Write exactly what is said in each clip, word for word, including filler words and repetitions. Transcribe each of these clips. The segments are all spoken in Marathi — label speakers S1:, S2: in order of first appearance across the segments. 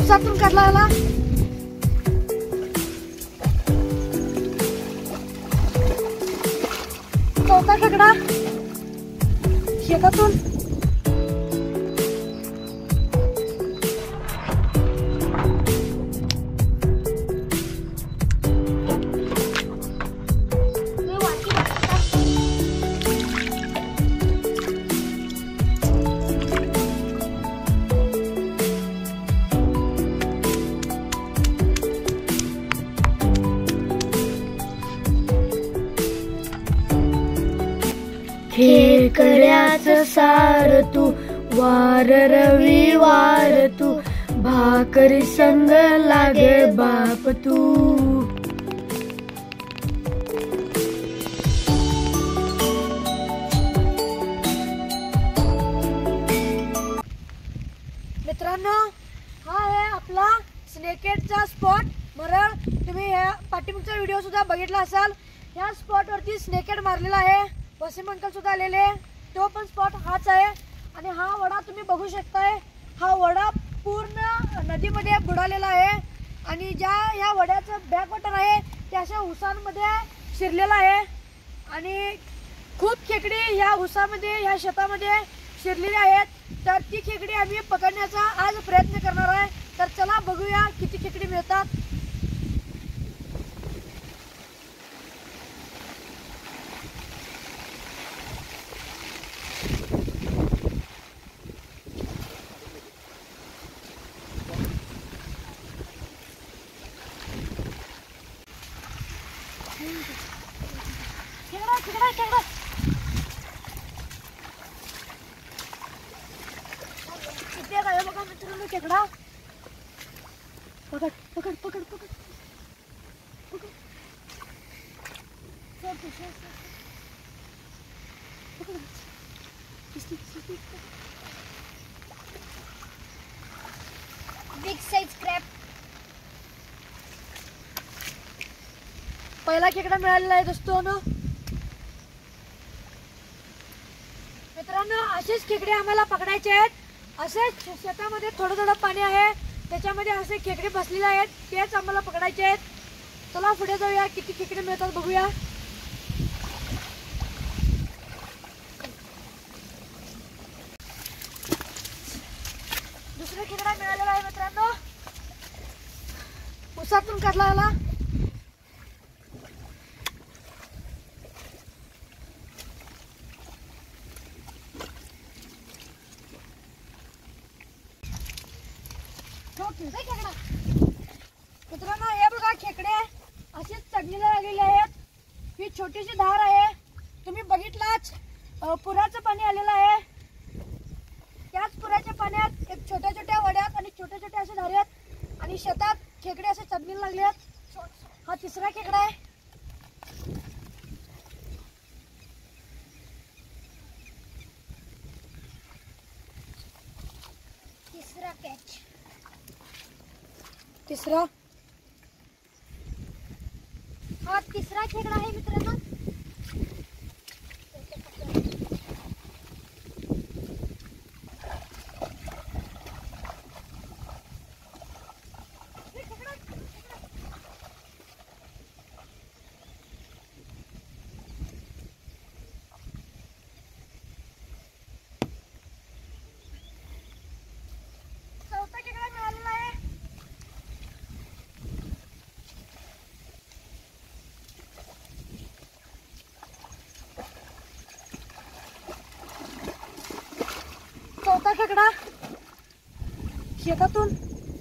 S1: उसातून काढला आला. चौथा खेकडा शेतातून.
S2: खेकड्याचं सार तू वार रविवार तू भाकरी संग लागे बाप तू.
S1: मित्रांनो, हा आहे आपला स्नेकहेडचा स्पॉट मरळ. तुम्ही ह्या पाठीमागचा व्हिडिओ सुद्धा बघितला असाल. ह्या स्पॉट वरती स्नेकहेड मारलेला आहे. वसीम अंकल सुद्धा आलेले. तो पण स्पॉट हाच आहे. आणि हा वडा तुम्ही बघू शकताय. हा वडा पूर्ण नदीमध्ये बुडालेला आहे. आणि ज्या ह्या वड्याचं बॅकवॉटर आहे ते अशा उसांमध्ये शिरलेला आहे. आणि खूप खेकडी ह्या उसामध्ये ह्या शेतामध्ये शिरलेली आहेत. तर ती खेकडी आम्ही पकडण्याचा आज प्रयत्न करणार आहे. तर चला बघूया किती खेकडी मिळतात. खेकडा खेकडा खेकडा किती आहे बघा मित्रांनो. खेकडा पकड पकड पकड पकड पकड.
S2: Big size crab.
S1: पहिला खेकडा मिळालेला आहे दोस्तोनो. मित्रांनो, असेच खेकडे आम्हाला पकडायचे आहेत. असेच शेतामध्ये थोडं थोडं पाणी आहे, त्याच्यामध्ये असे खेकडे बसलेले आहेत. तेच आम्हाला पकडायचे आहेत. चला पुढे जाऊया, किती खेकडे मिळतात बघूया. दुसरा खेकडा मिळालेला आहे मित्रांनो. उसातून काढला आला. मित्रांनो, हे बघा खेकडे असेच चढलेले लागलेले आहेत. ही छोटीशी धार आहे. तुम्ही बघितलाच पुराचं पाणी आलेलं आहे. त्याच पुराच्या पाण्यात एक छोट्या छोट्या वड्यात आणि छोट्या छोट्या असे धारे आहेत. आणि शेतात खेकडे असे चढलेले लागले आहेत. हा तिसरा खेकडा आहे.
S2: तिसरा कॅच.
S1: तिसरा
S2: हा तिसरा खेकडा आहे मित्रांनो.
S1: चौथा खेकडा मिळालेला आहे. चौथा खेकडा शेतातून.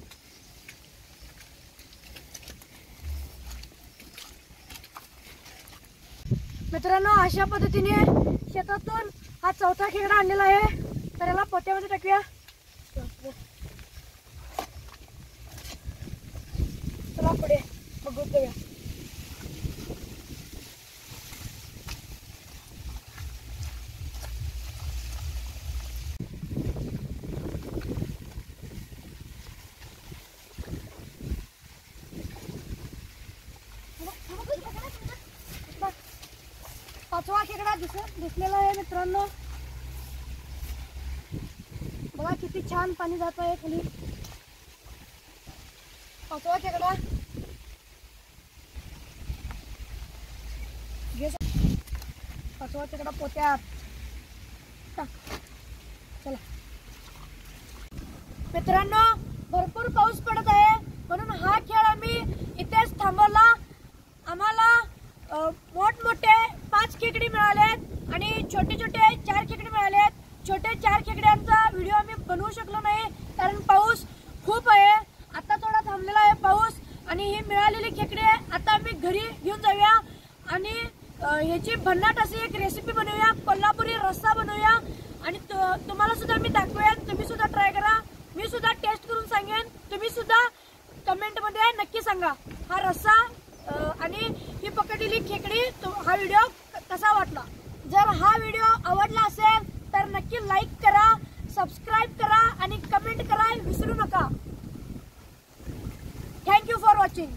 S1: मित्रांनो, अशा पद्धतीने शेतातून हा चौथा खेकडा आणलेला आहे. तर याला पोत्यामध्ये टाकूया. चला पुढे बघू जाऊया. पाचवा खेकडा दिसत दिसलेला आहे मित्रांनो. बघा किती छान पाणी जात आहे खाली. पाचवा खेकडा घे. पाचवा खेकडा पोत्यात टाक. चला मित्रांनो, भरपूर पाऊस पडत आहे म्हणून हा खेळ आम्ही इथेच थांबवला. आम्हाला मोठमोठे पाच खेकडे मिळालेत आणि छोटे छोटे चार खेकडे मिळालेत. छोटे चार खेकड्यांचा व्हिडिओ आम्ही बनवू शकलो नाही कारण पाऊस खूप आहे. आता थोडा थांबलेला आहे पाऊस आणि ही मिळालेली खेकडे आता आम्ही घरी घेऊन जाऊया आणि ह्याची भन्नाट अशी एक रेसिपी बनवूया. कोल्हापुरी रस्सा बनवूया आणि तुम्हाला सुद्धा मी दाखवूया. तुम्ही सुद्धा ट्राय करा. मी सुद्धा टेस्ट करून सांगेन. तुम्ही सुद्धा कमेंट मध्ये नक्की सांगा हा रस्सा आणि ही पकडलेली खेकडी हा व्हिडिओ कसा वाटला. जर हा व्हिडिओ आवडला असेल तर नक्की लाईक करा, सबस्क्राईब करा आणि कमेंट करा विसरू नका. Thank you for watching.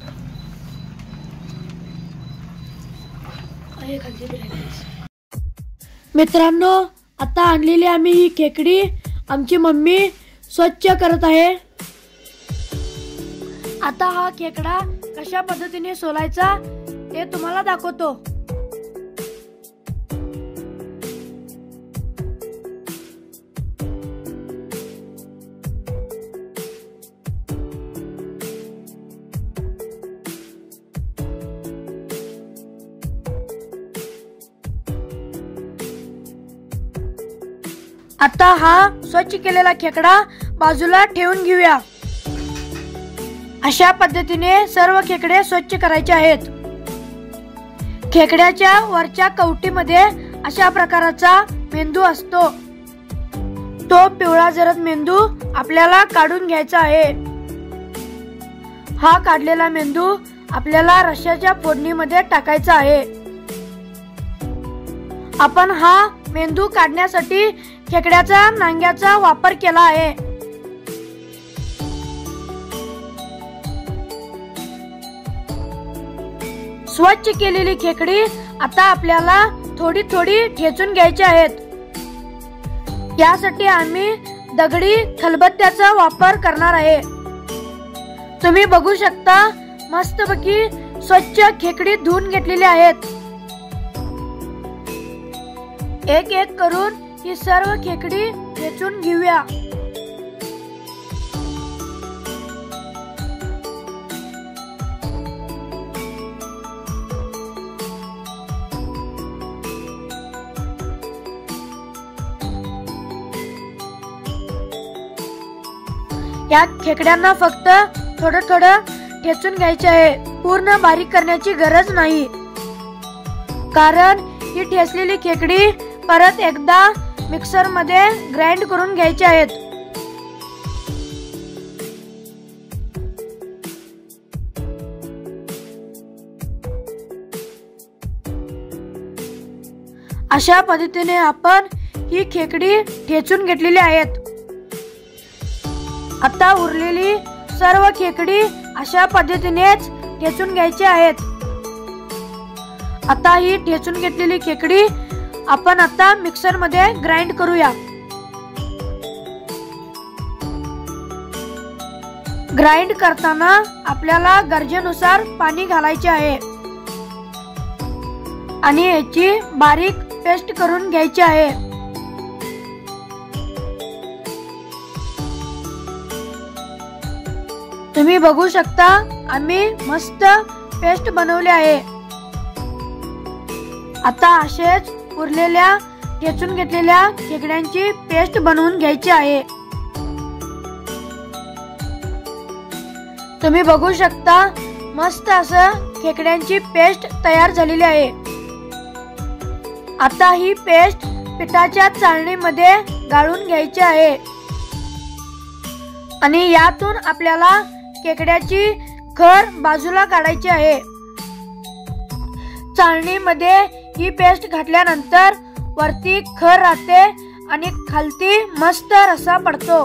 S1: मित्रांनो, आता आणलेली आम्ही ही खेकडी आमची मम्मी स्वच्छ करत आहे. आता हा खेकडा कशा पद्धतीने सोलायचा ते तुम्हाला दाखवतो. आता हा स्वच्छ केलेला खेकडा बाजूला ठेवून घेऊया. अशा पद्धतीने सर्व खेकडे स्वच्छ करायचे आहेत. खेकड्याच्या वरच्या कवटीमध्ये अशा प्रकारचा मेंदू असतो. तो पिवळा जरद मेंदू आपल्याला काढून घ्यायचा आहे. हा काढलेला मेंदू आपल्याला रश्श्याच्या फोडणीमध्ये टाकायचा आहे. आपण हा मेंदू काढण्यासाठी खेकड्याचा नांग्याचा वापर केला आहे. स्वच्छ केलेली खेकडी आता आपल्याला थोडी थोडी ठेचून घ्यायची आहेत. यासाठी आम्ही दगडी खलबत्त्याचा वापर करणार आहे. तुम्ही बघू शकता मस्तपैकी स्वच्छ खेकडी धुवून घेतलेली आहेत. एक एक करून ही सर्व खेकडी ठेचून घेऊया. या खेकड्यांना फक्त थोडं थोडं ठेचून घ्यायचे आहे. पूर्ण बारीक करण्याची गरज नाही कारण ही ठेचलेली खेकडी परत एकदा मिक्सर मध्ये ग्राइंड करून घ्यायची आहेत. अशा पद्धतीने आपण ही खेकडी ठेचून घेतलेली आहेत. आता उरलेली सर्व खेकडी अशा पद्धतीनेच ठेचून घ्यायची आहेत. आता ही ठेचून घेतलेली खेकडी आपण आता मिक्सर मध्ये ग्राइंड करूया. ग्राइंड करताना आपल्याला गरजेनुसार पाणी घालायचे आहे आणि याची बारीक पेस्ट करून घ्यायची आहे. तुम्ही बघू शकता आम्ही मस्त पेस्ट बनवली आहे. आता असेच उरलेल्या ठेचून घेतलेल्या खेकड्यांची पेस्ट बनवून घ्यायची आहे. तुम्ही बघू शकता मस्त असं खेकड्यांची पेस्ट तयार झालेली आहे. आता ही पेस्ट पिठाच्या चाळणीमध्ये गाळून घ्यायची आहे आणि यातून आपल्याला खेकड्याची खर बाजूला काढायची आहे. चाळणीमध्ये ही पेस्ट घातल्यानंतर वरती खर राहते आणि खालती मस्त रस्सा पडतो.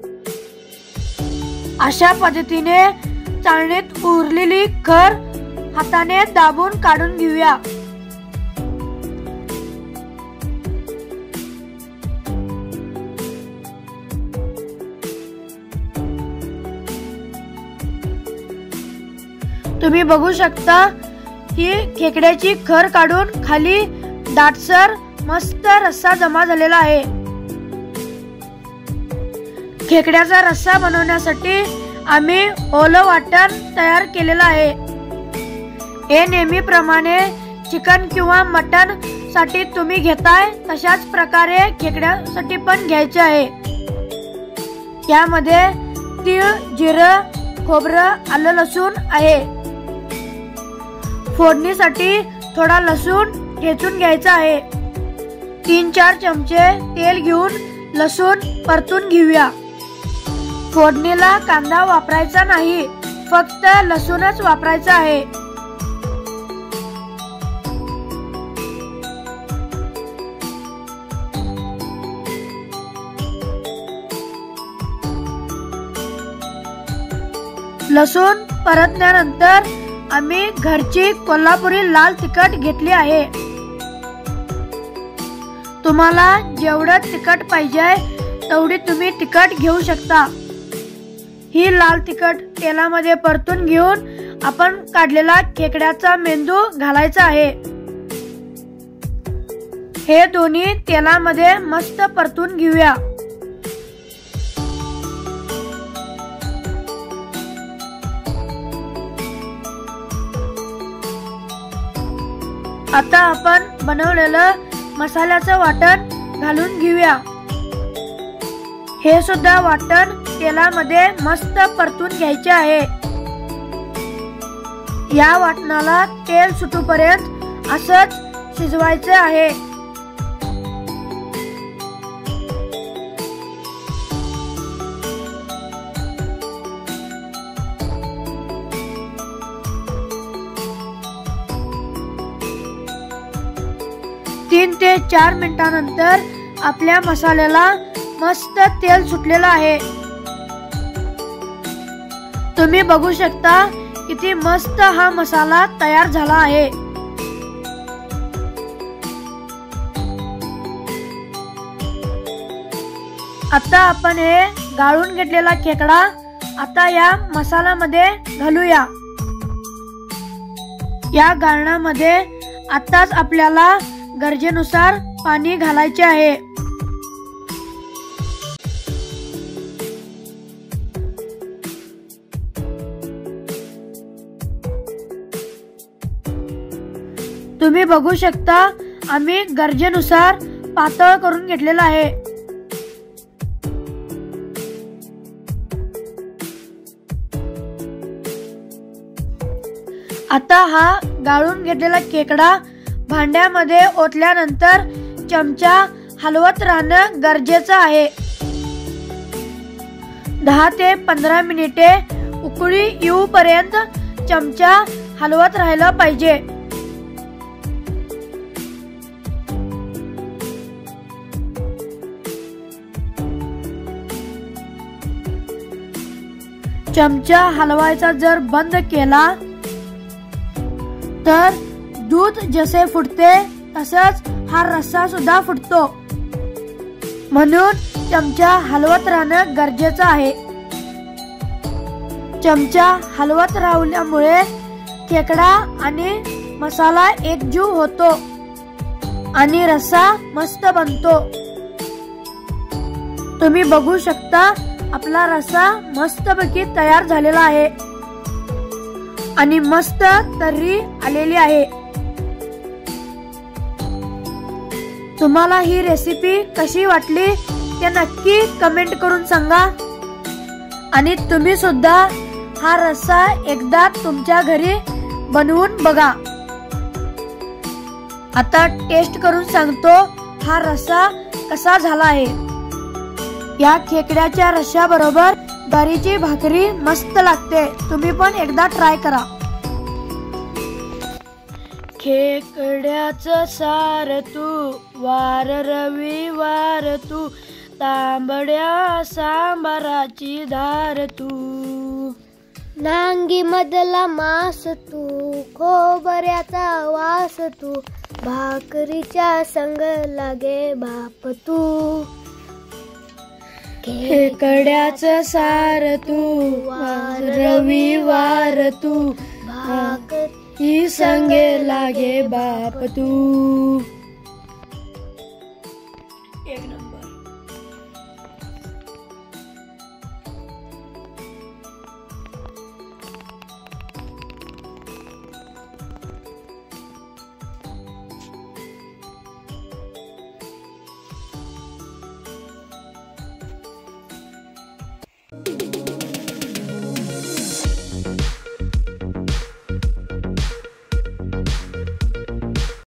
S1: अशा पद्धतीने चाळणीत उरलेली खर हाताने दाबून काढून घेऊया. तुम्ही बघू शकता ही खेकड्याची खर काढून खाली दाटसर मस्त रस्सा जमा झालेला आहे. खेकड्याचा रस्सा बनवण्यासाठी आम्ही ओलं वाटण तयार केलेलं आहे. हे नेहमीप्रमाणे चिकन किंवा मटन साठी तुम्ही घेताय तशाच प्रकारे खेकड्यासाठी पण घ्यायचे आहे. यामध्ये तीळ, जिरं, खोबरं, आलं, लसूण आहे. फोडणीसाठी थोडा लसूण ठेचून घ्यायचा आहे. तीन चार चमचे तेल घेऊन लसूण परतून घेऊया. फोडणीला कांदा वापरायचा नाही, फक्त लसूणच वापरायचा आहे. लसूण परतल्यानंतर आम्ही घरची कोल्हापुरी लाल तिखट घेतली आहे. तुम्हाला जेवढं तिखट पाहिजे तेवढी तुम्ही तिखट घेऊ शकता. ही लाल तिखट तेलामध्ये परतून घेऊन आपण काढलेला खेकड्याचा मेंदू घालायचा आहे. हे दोन्ही तेलामध्ये मस्त परतून घेऊया. आता आपण बनवलेलं मसाल्याचं वाटण घालून घेऊया. हे सुद्धा वाटण तेलामध्ये मस्त परतून घ्यायचे आहे. या वाटणाला तेल सुटूपर्यंत असंच शिजवायचे आहे. तीन ते चार मिनिटांनंतर आपल्या मसाल्याला मस्त तेल सुटलेलं आहे. तुम्ही बघू शकता किती मस्त हा मसाला तयार झाला आहे. आता आपण हे गाळून घेतलेला खेकडा आता या मसाल्यामध्ये घालूया. या गाळणामध्ये आताच आपल्याला गरजेनुसार पाणी घालायचे आहे. तुम्ही बघू शकता आम्ही गरजेनुसार पातळ करून घेतलेला आहे. आता हा गाळून घेतलेला खेकडा भांड्यामध्ये ओतल्यानंतर चमचा हलवत राहणं गरजेचं आहे. दहा ते पंधरा मिनिटे उकळी येऊपर्यंत चमचा हलवत राहिला पाहिजे. चमचा हलवायचा जर बंद केला तर दूध जसे फुटते तसंच हा रस्सा सुद्धा फुटतो. म्हणून चमचा हलवत राहणं गरजेचं आहे. चमचा हलवत राहिल्यामुळे खेकडा आणि मसाला एकजीव होतो आणि रस्सा मस्त बनतो. तुम्ही बघू शकता आपला रस्सा मस्तपैकी तयार झालेला आहे आणि मस्त तर्री आलेली आहे. तुम्हाला ही रेसिपी कशी वाटली ते नक्की कमेंट करून सांगा. आणि तुम्ही सुद्धा हा रस्सा एकदा तुमच्या घरी बनवून बघा. आता टेस्ट करून सांगतो हा रस्सा कसा झाला आहे. या खेकड्याच्या रश्श्याबरोबर ज्वारीची भाकरी मस्त लागते. तुम्ही पण एकदा ट्राय करा. खेकड्याचं सार तू वार रविवार तू तांबड्या सांबाराची धार तू.
S2: नांगी मधला मास तू, खोबऱ्याचा वास तू, भाकरीच्या संग लागे बाप तू.
S1: खेकड्याचं सार तू, रविवार तू,
S2: भाकर
S1: ही संगे लागे बाप तू.